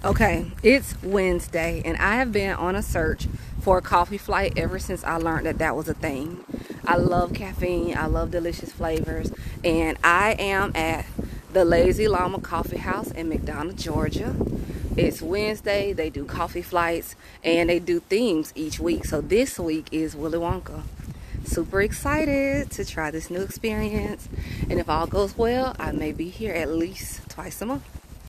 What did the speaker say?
Okay, it's Wednesday, and I have been on a search for a coffee flight ever since I learned that that was a thing. I love caffeine, I love delicious flavors, and I am at the Lazy Llama Coffee House in McDonough, Georgia. It's Wednesday, they do coffee flights, and they do themes each week. So this week is Willy Wonka. Super excited to try this new experience, and if all goes well, I may be here at least twice a month.